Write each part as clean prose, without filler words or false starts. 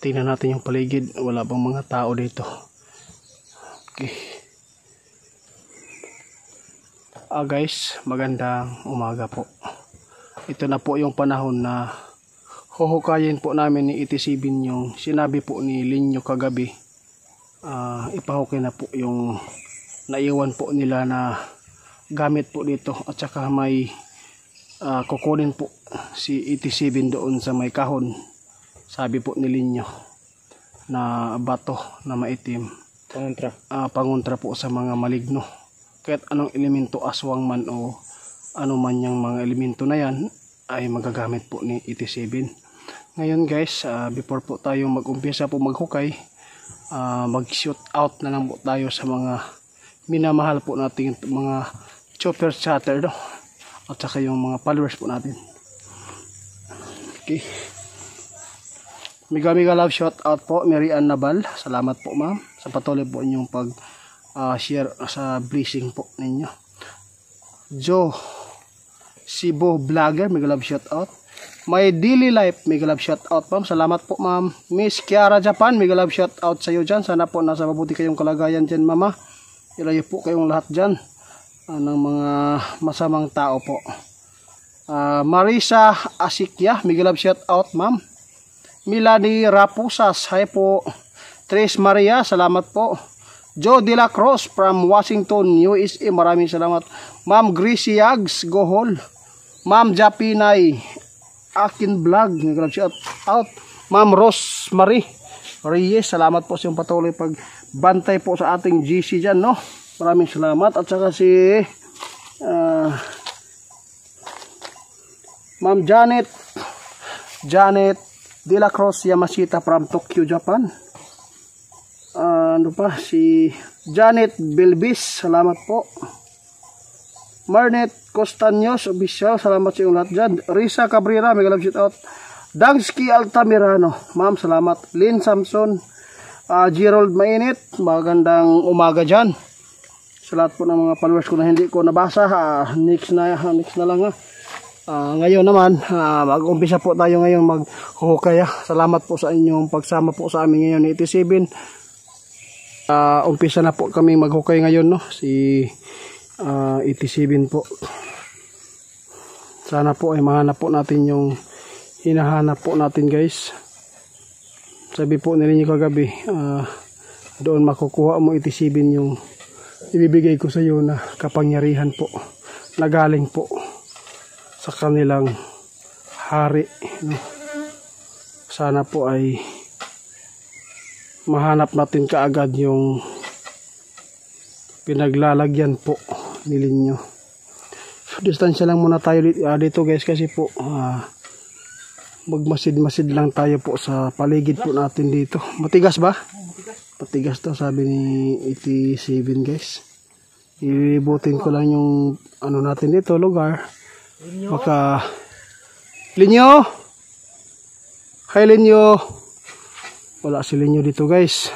tingnan natin yung paligid. Wala bang mga tao dito. Okay. Guys, magandang umaga po. Ito na po yung panahon na huhukayin po namin ni ET7 yung sinabi po ni Linyo kagabi. Ipahukay na po yung naiwan po nila na gamit po dito, at saka may kukunin po si ET7 doon sa may kahon, sabi po ni Linyo, na bato na maitim, pangontra po sa mga maligno. Kahit anong elemento, aswang man o ano man yung mga elemento na yan ay magagamit po ni ET7. Ngayon guys, before po tayo mag-umpisa po maghukay, mag-shoot out na lang po tayo sa mga minamahal po natin, mga chopper chatter, no? At saka yung mga followers po natin. Okay. Mega love shout out po Mary Ann Nabal. Salamat po ma'am sa patuloy po inyong pag share sa blessing po ninyo. Joe Sibo Vlogger, mega love shout out. My Daily Life, mega love shout out ma'am. Salamat po ma'am. Miss Kiara Japan, mega love shout out sa iyo dyan. Sana po nasa mabuti kayong kalagayan dyan mama. Ilayo po kayong lahat dyan ng mga masamang tao po. Marisa Asikya, mega love shout out ma'am. Milani Rapusas, hi po. Tres Maria, salamat po. Joe De La Cruz from Washington, USA, maraming salamat. Ma'am Gracie Yags, Gohol. Ma'am Japinay Akin Vlog, mega love shout out. Ma'am Rosemary Reyes, salamat po sa iyong patuloy pagbantay po sa ating GC dyan, no? Maraming salamat. At saka si Ma'am Janet De La Cruz Yamashita from Tokyo, Japan. Ano pa? Si Janet Belbis, salamat po. Marnet Costaños Official, salamat sa iyong lahat dyan. Risa Cabrera, mega love shout out. Dangsky Altamirano, ma'am, salamat. Lynn Samson, Gerald Mainit, magandang umaga dyan. Sa lahat po ng mga followers ko na hindi ko nabasa, next na lang ha. Ngayon naman, mag-umpisa po tayo ngayon maghuhukay. Salamat po sa inyong pagsama po sa amin ngayon ni ET7. Umpisa na po kami maghukay ngayon, no? Si ET7 po. Sana po ay mahanap po natin yung hinahanap po natin guys. Sabi po nila niyo kagabi, doon makukuha mo ET7 yung ibibigay ko sa iyo na kapangyarihan po na galing po sa kanilang hari, no? Sana po ay mahanap natin kaagad yung pinaglalagyan po ni Linyo. Distansya lang muna tayo dito guys, kasi po magmasid-masid lang tayo po sa paligid po natin dito. Matigas ba? Matigas to, sabi ni ET7 guys. Ibutin ko lang yung ano natin dito, lugar. Baka Linyo! Hi Linyo! Wala si Linyo dito guys.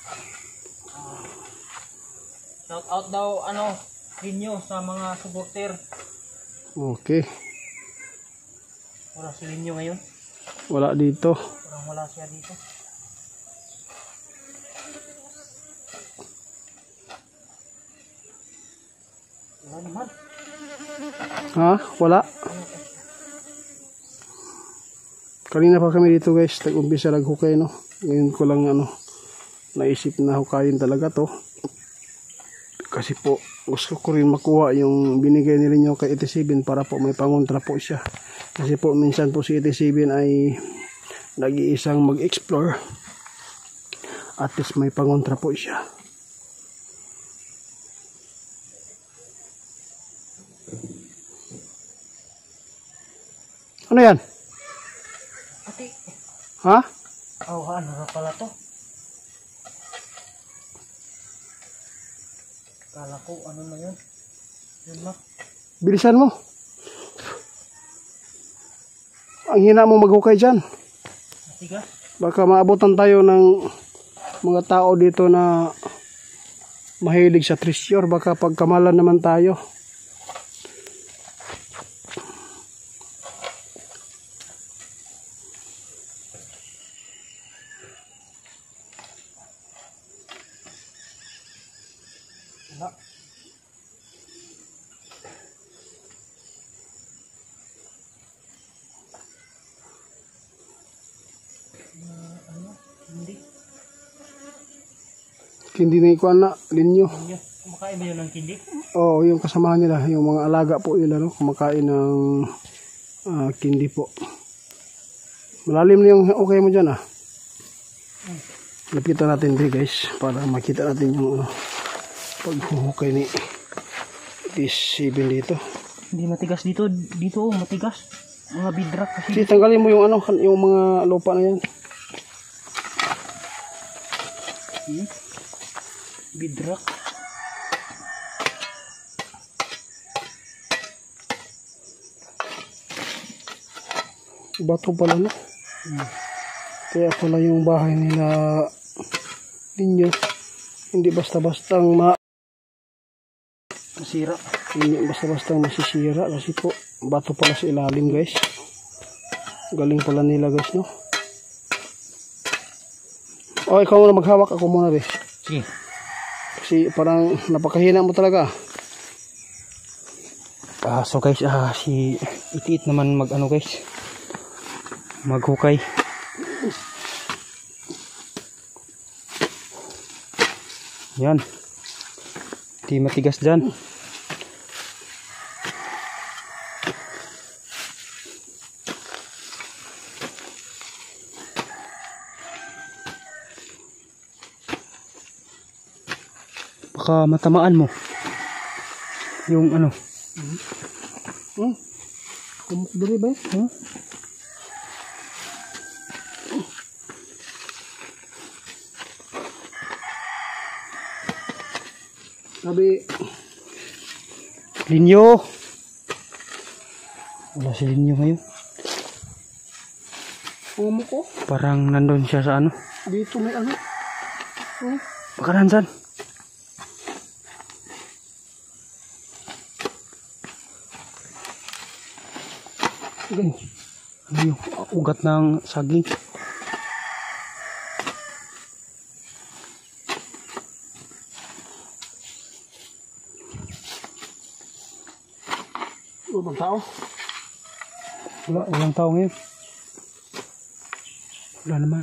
Shout out daw Linyo sa mga supporter. Okay. Wala si Linyo ngayon. Wala dito. Wala siya dito. Wala naman. Ha? Wala. Kanina pa kami dito guys, nag-umpisa naghukay, no? Ngayon ko lang naisip na hukayin talaga to. Kasi po gusto ko rin makuha yung binigay nila niyo kay ET7 para po may pangontra po siya. Kasi po minsan po si ET7 ay nag-iisang mag-explore. At least may pangontra po siya. Ano yan? Ati. Ha? Oh, ano na pala to? Kala ko ano na yun? Yun na. Bilisan mo. Ang hina mo maghukay dyan. Matigas. Baka maabutan tayo ng mga tao dito na mahilig sa treasure. Baka pagkamalan naman tayo. Wala. Ano? Hindi. Hindi na ikuan na, linyo. Ano yun? Kumakain ba yun ng kindi? Oo, yung kasamahan nila, yung mga alaga po nila, no? Kumakain ng kindi po. Malalim na yung okay mo dyan, ah. Lapitan natin din, guys, para makita natin yung paghuhukay ni Iti7 dito. Hindi matigas dito. Dito oh, matigas. Mga bidrak kasi. Kasi tanggalin mo yung yung mga lupa na yan. Bidrak. Bato pala, no? Kaya pala yung bahay nila ninyo. Hindi basta-bastang Masira. hindi basta-bastang masisira kasi po bato pala sa ilalim, guys. Galing pala nila, guys, no? O, ikaw muna maghawak, ako muna, be. Sige. Kasi parang napakahina mo talaga. So guys, si Itiit naman guys. Maghukay. Yan. Di matigas dyan. Baka matamaan mo. Yung ano. Kumuk diri ba? Sabi, Linyo. Wala si Linyo ngayon. kumuk ko. Parang nandun siya sa ano. Dito may ano. Baka nandyan. Ano yung ugat ng saging? Ibang tao. Walang tao ngayon. Wala naman.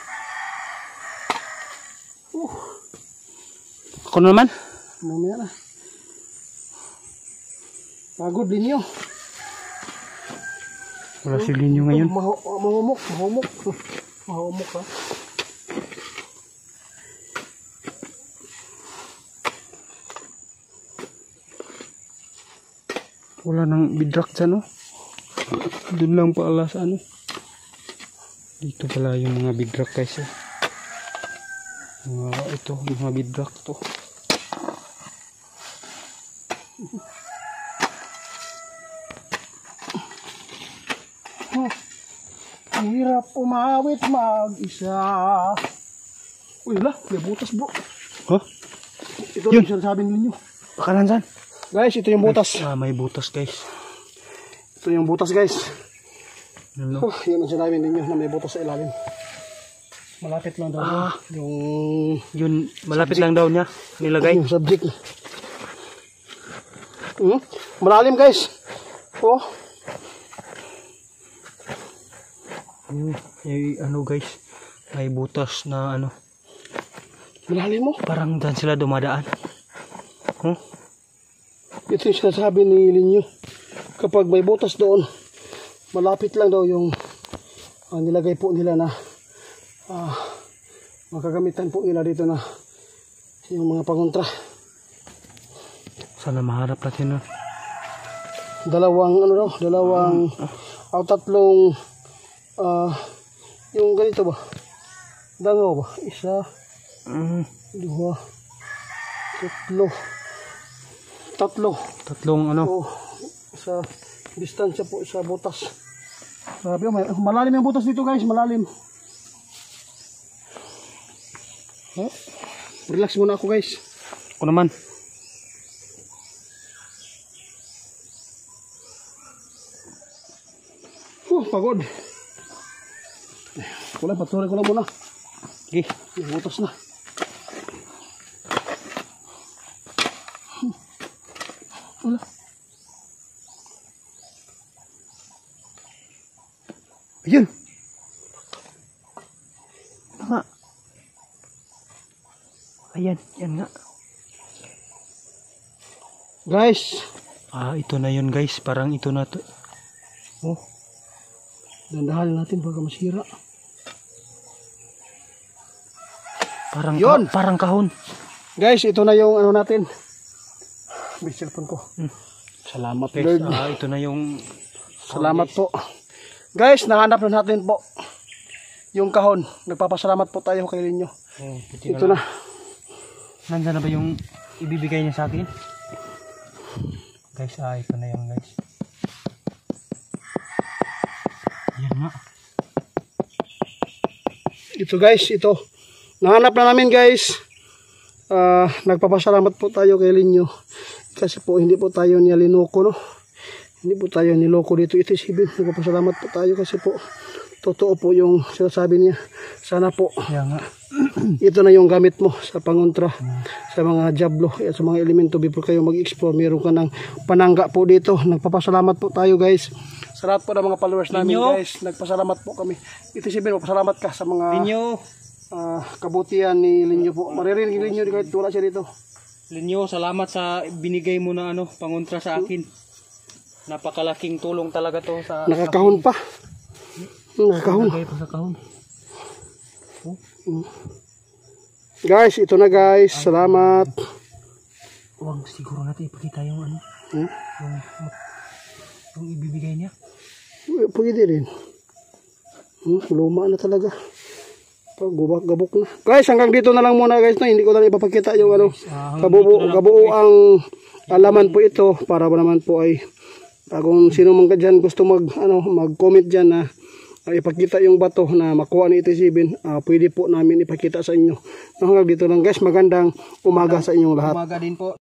Ako na naman. Mamaya na. Pagod din nyo. Wala si Linyo ngayon. Mahumok. Mahumok, ha. Wala nang bidrak dyan, no? Doon lang pala sa ano. Dito pala yung mga bidrak, guys. Ito, mga bidrak to. Ang hirap umawit mag-isa. Uy, wala. May butas, bro. Huh? Ito yung sinasabi ninyo. Baka nandyan. Guys, ito yung butas. May butas, guys. Ito yung butas, guys. Ano? Yun ang sinabi ninyo na may butas sa ilalim. Malapit lang daw. Yun, malapit lang daw niya nilagay. Yung subject. Malalim, guys. Oh. Ano, guys, may butas na ano. Malalim mo. Parang dyan sila dumadaan. Ito yung sinasabi ni Linyo. Kapag may butas doon, malapit lang daw yung nilagay po nila na makagamitan po nila dito na yung mga pangontra. Sana maharap natin na. Dalawang tatlong yung ganito ba? Dangaw ba? Isa, dua, Tatlong ano. Sa distansya po sa butas. Sabi mo, malalim yung butas dito, guys, malalim. Relax muna ako, guys. Ako naman. Pagod. Patuloy ko lang muna. Okay. May butas na. Wala. Ayun. Nga. Ayan, yan nga. Guys. Ito na yun guys. Parang ito na to. Oh. Dandahan natin baka masira. Parang, Yun. Parang kahon. Guys, ito na yung ano natin. May cellphone ko. Salamat Guys, Lord. ito na yung... Salamat po. Guys, nahanap na natin po yung kahon. Nagpapasalamat po tayo kay Linyo. Ito na. Nandiyan na ba yung ibibigay niya sa akin? Guys, ito na yun guys. Yan nga. Ito guys, ito. Nahanap na namin guys. Nagpapasalamat po tayo kay Linyo. Kasi po hindi po tayo niya linoko, no? Hindi po tayo niloko dito ET7. Nagpapasalamat po tayo kasi po totoo po yung sinasabi niya. Sana po Yan nga. ito na yung gamit mo sa pangontra sa mga Diablo at sa mga elemento before kayo mag-explore. Meron ka ng panangga po dito. Nagpapasalamat po tayo guys. Sa lahat po ng mga followers namin guys. Nagpasalamat po kami. ET7, magpasalamat ka sa mga Linyo. kabutihan ni Linyo po. Maririnig ni Linyo kahit wala siya dito. Linyo, salamat sa binigay mo na pangontra sa akin. Napakalaking tulong talaga to sa... Nakakahon pa. Nakakahon. Nakakahon pa sa kahon. Guys, ito na guys. Salamat. Huwag siguro natin ipakita yung ano. Yung ibibigay niya. Pwede rin. Luma na talaga. Gabok na. Guys, hanggang dito na lang muna guys. Hindi ko na ipapakita yung ano. Kabuo ang alaman po ito. Para ba naman po ay kung sino man ka dyan gusto mag-comment dyan na ipakita yung bato na makuha ni ET7, pwede po namin ipakita sa inyo. Hanggang dito lang guys. Magandang umaga sa inyong lahat. Umaga din po.